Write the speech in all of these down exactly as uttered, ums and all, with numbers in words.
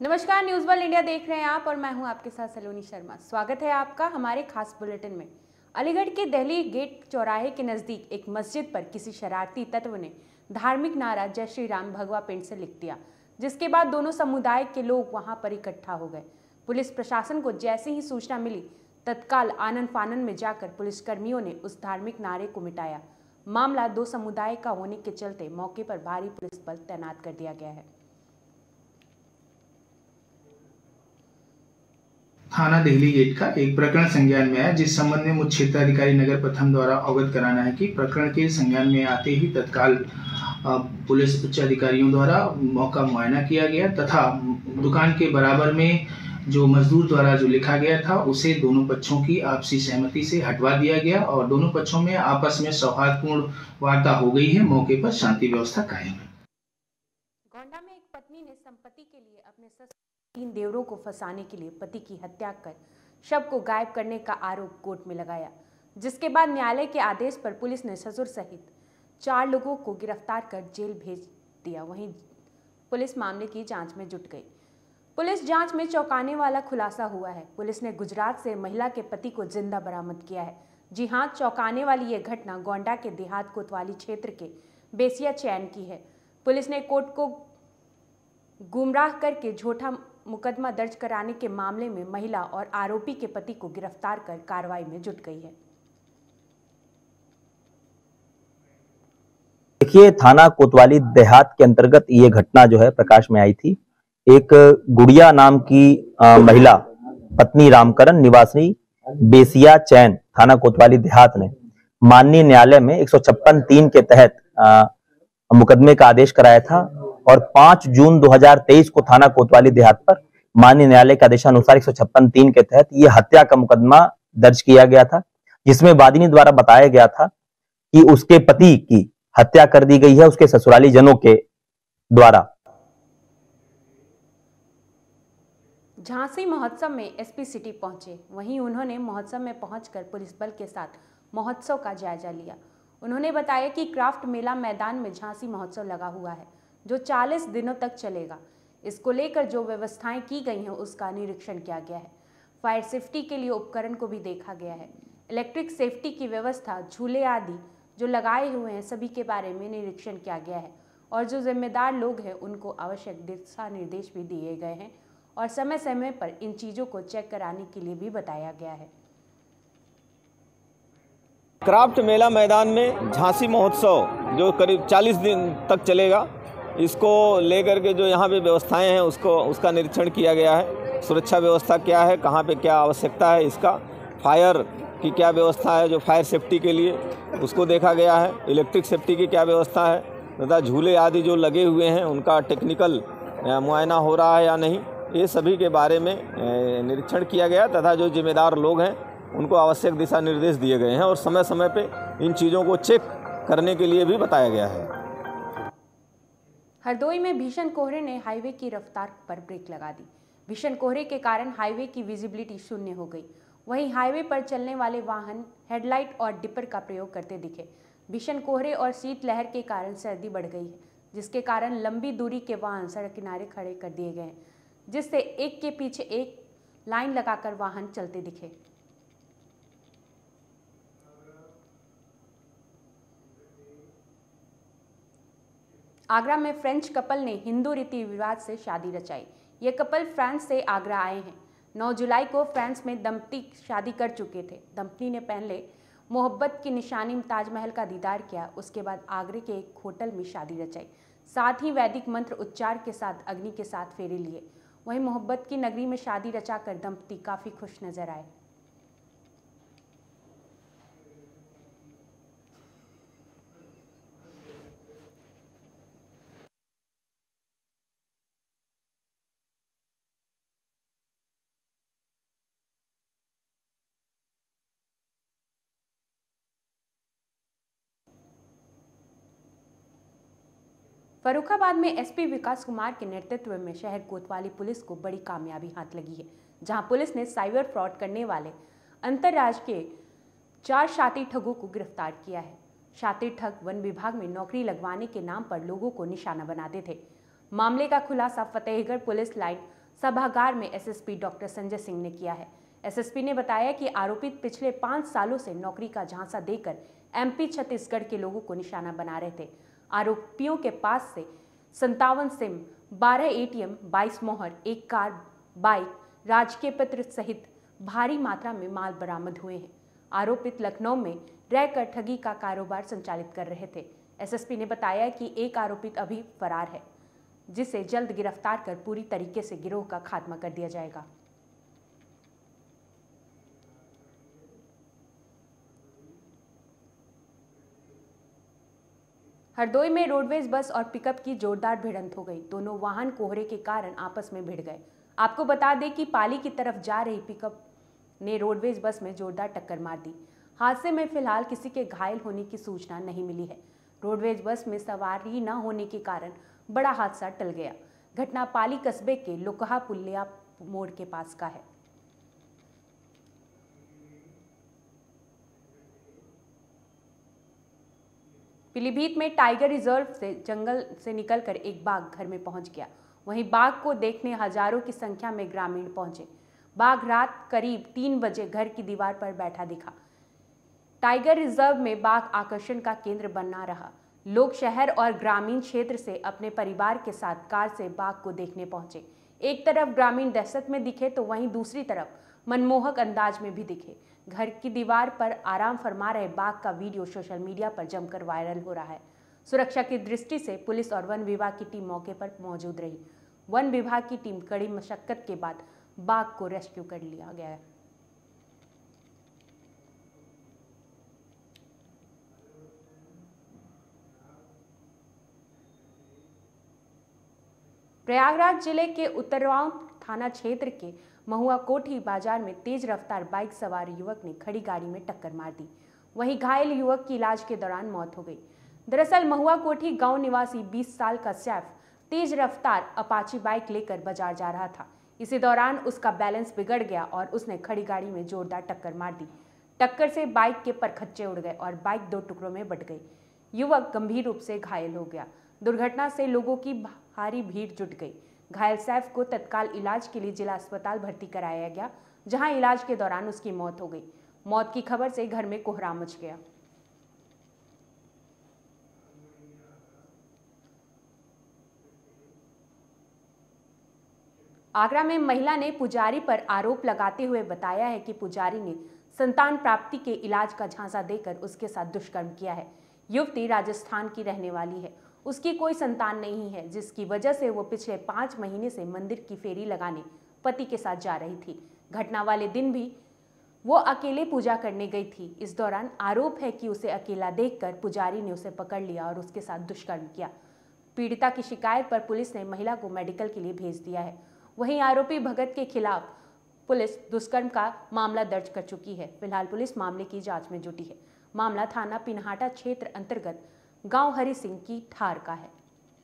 नमस्कार, news world India देख रहे हैं आप और मैं हूं आपके साथ सलोनी शर्मा। स्वागत है आपका हमारे खास बुलेटिन में। अलीगढ़ के दिल्ली गेट चौराहे के नज़दीक एक मस्जिद पर किसी शरारती तत्व ने धार्मिक नारा जय श्री राम भगवा पेंट से लिख दिया, जिसके बाद दोनों समुदाय के लोग वहां पर इकट्ठा हो गए। पुलिस प्रशासन को जैसे ही सूचना मिली, तत्काल आनन फानन में जाकर पुलिसकर्मियों ने उस धार्मिक नारे को मिटाया। मामला दो समुदाय का होने के चलते मौके पर भारी पुलिस बल तैनात कर दिया गया है। थाना दिल्ली गेट का एक प्रकरण संज्ञान में आया, जिस संबंध में मुख्य क्षेत्राधिकारी नगर प्रथम द्वारा अवगत कराना है कि प्रकरण के संज्ञान में आते ही तत्काल पुलिस उच्च अधिकारियों द्वारा मौका मुआयना किया गया तथा दुकान के बराबर में जो मजदूर द्वारा जो लिखा गया था उसे दोनों पक्षों की आपसी सहमति से हटवा दिया गया और दोनों पक्षों में आपस में सौहार्दपूर्ण वार्ता हो गई है। मौके पर शांति व्यवस्था कायम है। गोंडा में एक पत्नी ने संपत्ति के लिए अपने ससुर तीन देवरों को फंसाने के लिए पति की हत्या कर शव को गायब करने का आरोप कोर्ट में लगाया, जिसके बाद न्यायालय के आदेश पर पुलिस ने ससुर सहित चार लोगों को गिरफ्तार कर जेल भेज दिया। वहीं पुलिस मामले की जांच में जुट गई। पुलिस जांच में चौंकाने वाला खुलासा हुआ है। पुलिस ने गुजरात से महिला के पति को जिंदा बरामद किया है। जी हां, चौंकाने वाली ये घटना गोंडा के देहात कोतवाली क्षेत्र के बेसिया चैन की है। पुलिस ने कोर्ट को गुमराह करके झूठा मुकदमा दर्ज कराने के मामले में महिला और आरोपी के पति को गिरफ्तार कर कार्रवाई में जुट गई है। देखिए, थाना कोतवाली देहात के अंतर्गत ये घटना जो है प्रकाश में आई थी। एक गुड़िया नाम की आ, महिला पत्नी रामकरण निवासी बेसिया चैन थाना कोतवाली देहात ने माननीय न्यायालय में एक सौ छप्पन तीन के तहत आ, मुकदमे का आदेश कराया था और पांच जून दो हज़ार तेईस को थाना कोतवाली देहात पर माननीय न्यायालय के आदेशानुसार एक सौ छप्पन तीन के तहत यह हत्या का मुकदमा दर्ज किया गया था, जिसमें वादिनी द्वारा बताया गया था कि उसके पति की हत्या कर दी गई है उसके ससुराली जनों के द्वारा। झांसी महोत्सव में एसपी सिटी पहुंचे। वहीं उन्होंने महोत्सव में पहुंचकर पुलिस बल के साथ महोत्सव का जायजा लिया। उन्होंने बताया कि क्राफ्ट मेला मैदान में झांसी महोत्सव लगा हुआ है, जो चालीस दिनों तक चलेगा। इसको लेकर जो व्यवस्थाएं की गई हैं उसका निरीक्षण किया गया है। फायर सेफ्टी के लिए उपकरण को भी देखा गया है। इलेक्ट्रिक सेफ्टी की व्यवस्था, झूले आदि जो लगाए हुए हैं सभी के बारे में निरीक्षण किया गया है और जो जिम्मेदार लोग हैं उनको आवश्यक दिशा निर्देश भी दिए गए हैं और समय समय पर इन चीज़ों को चेक कराने के लिए भी बताया गया है। क्राफ्ट मेला मैदान में झांसी महोत्सव जो करीब चालीस दिन तक चलेगा, इसको लेकर के जो यहाँ पे व्यवस्थाएं हैं उसको उसका निरीक्षण किया गया है। सुरक्षा व्यवस्था क्या है, कहाँ पे क्या आवश्यकता है, इसका फायर की क्या व्यवस्था है, जो फायर सेफ्टी के लिए उसको देखा गया है। इलेक्ट्रिक सेफ्टी की क्या व्यवस्था है तथा झूले आदि जो लगे हुए हैं उनका टेक्निकल मुआयना हो रहा है या नहीं, ये सभी के बारे में निरीक्षण किया गया तथा जो जिम्मेदार लोग हैं उनको आवश्यक दिशा निर्देश दिए गए हैं और समय समय पे इन चीज़ों को चेक करने के लिए भी बताया गया है। हरदोई में भीषण कोहरे ने हाईवे की रफ्तार पर ब्रेक लगा दी। भीषण कोहरे के कारण हाईवे की विजिबिलिटी शून्य हो गई। वहीं हाईवे पर चलने वाले वाहन हेडलाइट और डिपर का प्रयोग करते दिखे। भीषण कोहरे और शीतलहर के कारण सर्दी बढ़ गई है, जिसके कारण लंबी दूरी के वाहन सड़क किनारे खड़े कर दिए गए हैं, जिससे एक के पीछे एक लाइन लगाकर वाहन चलते दिखे। आगरा में फ्रेंच कपल ने हिंदू रीति रिवाज से शादी रचाई। ये कपल फ्रांस से आगरा आए हैं। नौ जुलाई को फ्रांस में दंपति शादी कर चुके थे। दंपति ने पहले मोहब्बत की निशानी ताजमहल का दीदार किया, उसके बाद आगरे के एक होटल में शादी रचाई। साथ ही वैदिक मंत्र उच्चार के साथ अग्नि के साथ फेरे लिए। वहीं मोहब्बत की नगरी में शादी रचाकर दंपति काफी खुश नजर आए। फर्रुखाबाद में एसपी विकास कुमार के नेतृत्व में शहर कोतवाली पुलिस को बड़ी कामयाबी हाथ लगी है, जहां पुलिस ने साइबर फ्रॉड करने वाले अंतर्राज्यीय के चार शातिर ठगों को गिरफ्तार किया है। शातिर ठग वन विभाग में नौकरी लगवाने के नाम पर लोगों को निशाना बनाते थे। मामले का खुलासा फतेहगढ़ पुलिस लाइन सभागार में एसएसपी डॉक्टर संजय सिंह ने किया है। एसएसपी ने बताया कि आरोपित पिछले पाँच सालों से नौकरी का झांसा देकर एमपी छत्तीसगढ़ के लोगों को निशाना बना रहे थे। आरोपियों के पास से संतावन सिम, बारह एटीएम, बाईस मोहर, एक कार, बाइक, राजकीय पत्र सहित भारी मात्रा में माल बरामद हुए हैं। आरोपित लखनऊ में रहकर ठगी का कारोबार संचालित कर रहे थे। एसएसपी ने बताया कि एक आरोपित अभी फरार है, जिसे जल्द गिरफ्तार कर पूरी तरीके से गिरोह का खात्मा कर दिया जाएगा। हरदोई में रोडवेज बस और पिकअप की जोरदार भिड़ंत हो गई। दोनों वाहन कोहरे के कारण आपस में भिड़ गए। आपको बता दें कि पाली की तरफ जा रही पिकअप ने रोडवेज बस में जोरदार टक्कर मार दी। हादसे में फिलहाल किसी के घायल होने की सूचना नहीं मिली है। रोडवेज बस में सवारी न होने के कारण बड़ा हादसा टल गया। घटना पाली कस्बे के लोकहा पुलिया मोड़ के पास का है। पीलीभीत में टाइगर रिजर्व से जंगल से निकलकर एक बाघ घर में पहुंच गया। वहीं बाघ को देखने हजारों की संख्या में ग्रामीण पहुंचे। बाघ रात करीब तीन बजे घर की दीवार पर बैठा दिखा। टाइगर रिजर्व में बाघ आकर्षण का केंद्र बना रहा। लोग शहर और ग्रामीण क्षेत्र से अपने परिवार के साथ कार से बाघ को देखने पहुंचे। एक तरफ ग्रामीण दहशत में दिखे तो वहीं दूसरी तरफ मनमोहक अंदाज में भी दिखे। घर की दीवार पर आराम फरमा रहे बाघ का वीडियो सोशल मीडिया पर जमकर वायरल हो रहा है। सुरक्षा की दृष्टि से पुलिस और वन विभाग की टीम मौके पर मौजूद रही। वन विभाग की टीम कड़ी मशक्कत के बाद बाघ को रेस्क्यू कर लिया गया है। प्रयागराज जिले के उत्तरवाउं थाना क्षेत्र के महुआ कोठी बाजार में तेज रफ्तार बाइक सवार युवक ने खड़ी गाड़ी में टक्कर मार दी। वहीं घायल युवक की इलाज के दौरान मौत हो गई। दरअसल महुआ कोठी गांव निवासी बीस साल का सैफ तेज रफ्तार अपाची बाइक लेकर बाजार जा रहा था। इसी दौरान उसका बैलेंस बिगड़ गया और उसने खड़ी गाड़ी में जोरदार टक्कर मार दी। टक्कर से बाइक के परखच्चे उड़ गए और बाइक दो टुकड़ों में बंट गई। युवक गंभीर रूप से घायल हो गया। दुर्घटना से लोगों की भारी भीड़ जुट गई। घायल सैफ को तत्काल इलाज के लिए जिला अस्पताल भर्ती कराया गया, जहां इलाज के दौरान उसकी मौत हो गई। मौत की खबर से घर में कोहराम मच गया। आगरा में महिला ने पुजारी पर आरोप लगाते हुए बताया है कि पुजारी ने संतान प्राप्ति के इलाज का झांसा देकर उसके साथ दुष्कर्म किया है। युवती राजस्थान की रहने वाली है। उसकी कोई संतान नहीं है, जिसकी वजह से वो पिछले पाँच महीने से मंदिर की फेरी लगाने पति के साथ जा रही थी। घटना वाले दिन भी वो अकेले पूजा करने गई थी। इस दौरान आरोप है कि उसे अकेला देखकर पुजारी ने उसे पकड़ लिया और उसके साथ दुष्कर्म किया। पीड़िता की शिकायत पर पुलिस ने महिला को मेडिकल के लिए भेज दिया है। वहीं आरोपी भगत के खिलाफ पुलिस दुष्कर्म का मामला दर्ज कर चुकी है। फिलहाल पुलिस मामले की जांच में जुटी है। मामला थाना पिनहाटा क्षेत्र अंतर्गत गांव हरि सिंह की ठार का है।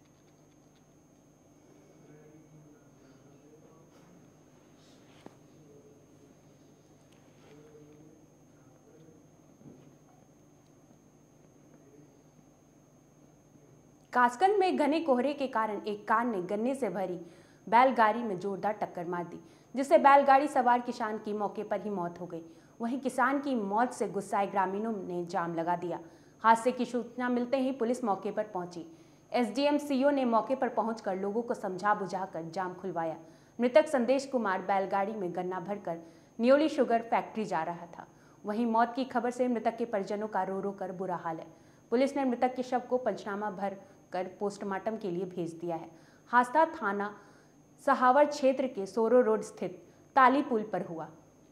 कासगंज में घने कोहरे के कारण एक कार ने गन्ने से भरी बैलगाड़ी में जोरदार टक्कर मार दी, जिससे बैलगाड़ी सवार किसान की मौके पर ही मौत हो गई। वहीं किसान की मौत से गुस्साए ग्रामीणों ने जाम लगा दिया। हादसे की सूचना मिलते ही पुलिस मौके पर पहुंची। एसडीएम सीओ ने मौके पर पहुंचकर लोगों को समझा बुझाकर जाम खुलवाया। मृतक संदेश कुमार बैलगाड़ी में गन्ना भरकर न्योली शुगर फैक्ट्री जा रहा था। वहीं मौत की खबर से मृतक के परिजनों का रो रो कर बुरा हाल है। पुलिस ने मृतक के शव को पंचनामा भर कर पोस्टमार्टम के लिए भेज दिया है। हादसा थाना सहावर क्षेत्र के सोरो रोड स्थित ताली पुल पर हुआ।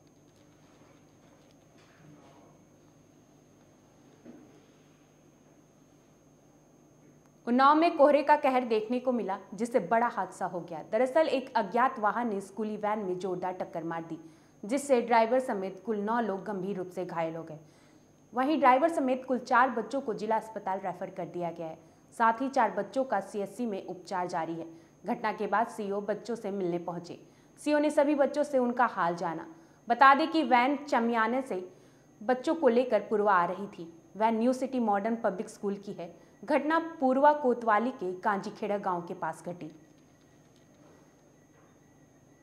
उन्नाव में कोहरे का कहर देखने को मिला, जिससे बड़ा हादसा हो गया। दरअसल एक अज्ञात वाहन ने स्कूली वैन में जोरदार टक्कर मार दी, जिससे ड्राइवर समेत कुल नौ लोग गंभीर रूप से घायल हो गए। वहीं ड्राइवर समेत कुल चार बच्चों को जिला अस्पताल रेफर कर दिया गया है। साथ ही चार बच्चों का सीएचसी में उपचार जारी है। घटना के बाद सीओ बच्चों से मिलने पहुंचे। सीओ ने सभी बच्चों से उनका हाल जाना। बता दें कि वैन चमियाने से बच्चों को लेकर पूर्वा आ रही थी। Van new city modern public school की है। घटना पूर्वा कोतवाली के कांजीखेड़ा गांव के पास घटी।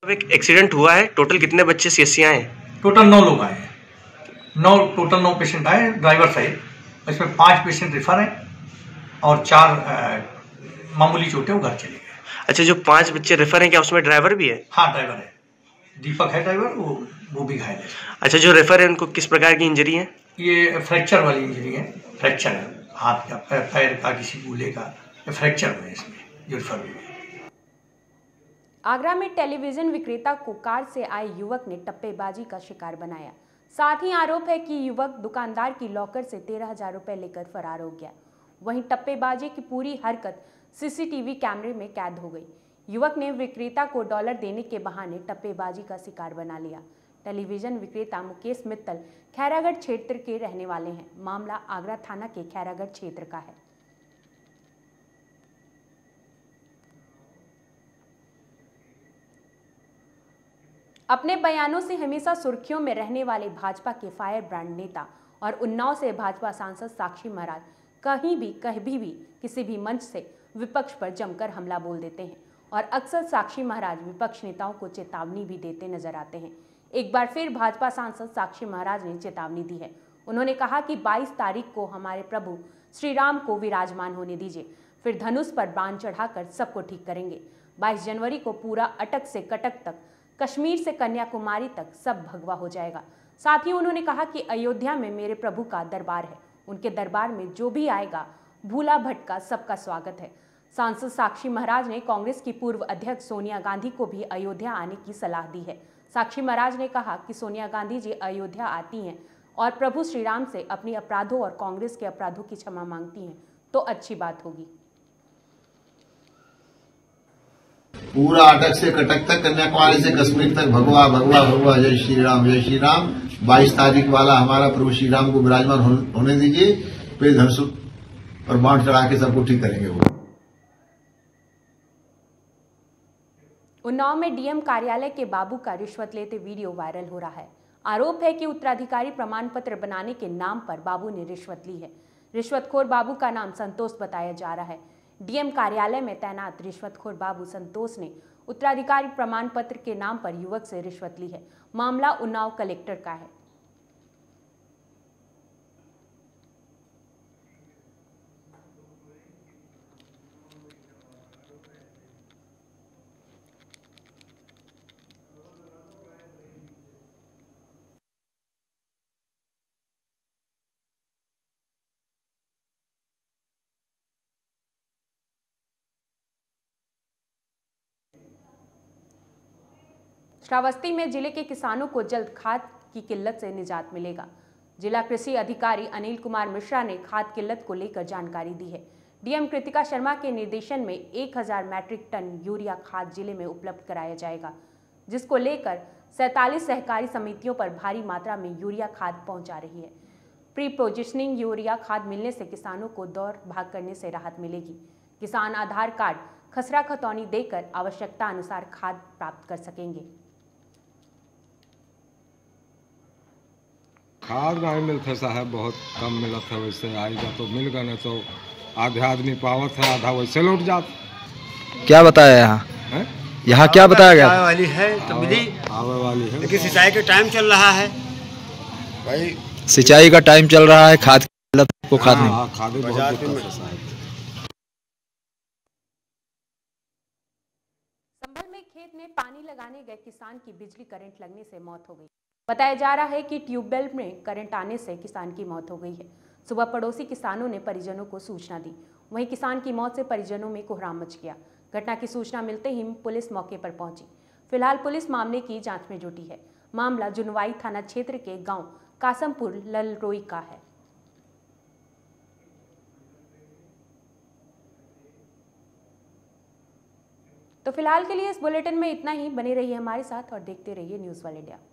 एक एक्सीडेंट हुआ है, टोटल कितने बच्चे सीएससी आए हैं? टोटल नौ लोग आए हैं, नौ टोटल नौ पेशेंट आए ड्राइवर सहित। इसमें पांच पेशेंट रेफर हैं और चार आ, मामूली चोटें वो घर चले गए। अच्छा, जो पांच बच्चे रेफर हैं क्या उसमें ड्राइवर भी है? हाँ ड्राइवर है, दीपक है ड्राइवर, वो वो भी घायल है। अच्छा, जो रेफर है उनको किस प्रकार की इंजरी है? ये फ्रैक्चर वाली इंजरी है, फ्रैक्चर है हाथ का, पैर का, किसी कूल्हे का फ्रैक्चर हुए इसमें जो रेफर हुए। आगरा में टेलीविजन विक्रेता को कार से आए युवक ने टप्पेबाजी का शिकार बनाया। साथ ही आरोप है कि युवक दुकानदार की लॉकर से तेरह हजार रुपए लेकर फरार हो गया। वहीं टप्पेबाजी की पूरी हरकत सीसीटीवी कैमरे में कैद हो गई। युवक ने विक्रेता को डॉलर देने के बहाने टप्पेबाजी का शिकार बना लिया। टेलीविजन विक्रेता मुकेश मित्तल खैरागढ़ क्षेत्र के रहने वाले हैं। मामला आगरा थाना के खैरागढ़ क्षेत्र का है। अपने बयानों से हमेशा सुर्खियों में रहने वाले भाजपा के फायर ब्रांड नेता और उन्नाव से भाजपा सांसद साक्षी महाराज कहीं भी कहीं भी किसी भी मंच से विपक्ष पर जमकर हमला बोल देते हैं और अक्सर साक्षी महाराज विपक्ष नेताओं को चेतावनी भी देते नजर आते हैं। एक बार फिर भाजपा सांसद साक्षी महाराज ने चेतावनी दी है। उन्होंने कहा कि बाईस तारीख को हमारे प्रभु श्री राम को विराजमान होने दीजिए, फिर धनुष पर बाण चढ़ाकर सबको ठीक करेंगे। बाईस जनवरी को पूरा अटक से कटक तक, कश्मीर से कन्याकुमारी तक सब भगवा हो जाएगा। साथ ही उन्होंने कहा कि अयोध्या में मेरे प्रभु का दरबार है, उनके दरबार में जो भी आएगा भूला भटका सबका स्वागत है। सांसद साक्षी महाराज ने कांग्रेस की पूर्व अध्यक्ष सोनिया गांधी को भी अयोध्या आने की सलाह दी है। साक्षी महाराज ने कहा कि सोनिया गांधी जी अयोध्या आती हैं और प्रभु श्री राम से अपने अपराधों और कांग्रेस के अपराधों की क्षमा मांगती हैं तो अच्छी बात होगी। पूरा अटक से कटक तक, कन्याकुमारी से कश्मीर तक भगवा भगवा भगवा, जय श्री राम जय श्री राम। बाईस तारीख वाला हमारा प्रभु श्री राम को विराजमान होने दीजिए, फिर धनुष और बाण चढ़ा के सबको ठीक करेंगे। वो उन्नाव में डीएम कार्यालय के बाबू का रिश्वत लेते वीडियो वायरल हो रहा है। आरोप है कि उत्तराधिकारी प्रमाण पत्र बनाने के नाम पर बाबू ने रिश्वत ली है। रिश्वतखोर बाबू का नाम संतोष बताया जा रहा है। डीएम कार्यालय में तैनात रिश्वतखोर बाबू संतोष ने उत्तराधिकारी प्रमाण पत्र के नाम पर युवक से रिश्वत ली है। मामला उन्नाव कलेक्टर का है। श्रावस्ती में जिले के किसानों को जल्द खाद की किल्लत से निजात मिलेगा। जिला कृषि अधिकारी अनिल कुमार मिश्रा ने खाद किल्लत को लेकर जानकारी दी है। डीएम कृतिका शर्मा के निर्देशन में एक हज़ार मैट्रिक टन यूरिया खाद जिले में उपलब्ध कराया जाएगा, जिसको लेकर सैंतालीस सहकारी समितियों पर भारी मात्रा में यूरिया खाद पहुंचा रही है। प्री पोजिशनिंग यूरिया खाद मिलने से किसानों को दौड़ भाग करने से राहत मिलेगी। किसान आधार कार्ड, खसरा खतौनी देकर आवश्यकता अनुसार खाद प्राप्त कर सकेंगे। खाद नहीं मिलता साहब, बहुत कम मिला था। वैसे आएगा तो मिल ना तो आधे आदमी पावत है, आधा वैसे लौट जात। क्या बताया यहाँ यहाँ क्या बताया गया? आवे वाली है तो मिली, आवे वाली है, लेकिन सिंचाई का टाइम चल रहा है भाई, सिंचाई का टाइम चल रहा है। खाद को खाद नहीं, हाँ, खाद बहुत दिक्कत है साहब। संभल में खेत में पानी लगाने गए किसान की बिजली करंट लगने से मौत हो गई। बताया जा रहा है कि ट्यूबवेल में करंट आने से किसान की मौत हो गई है। सुबह पड़ोसी किसानों ने परिजनों को सूचना दी। वहीं किसान की मौत से परिजनों में कोहराम मच गया। घटना की सूचना मिलते ही पुलिस मौके पर पहुंची। फिलहाल पुलिस मामले की जांच में जुटी है। मामला जुनवाई थाना क्षेत्र के गांव कासमपुर ललरोई का है। तो फिलहाल के लिए इस बुलेटिन में इतना ही। बने रहिए हमारे साथ और देखते रहिए न्यूज़ वाल इंडिया।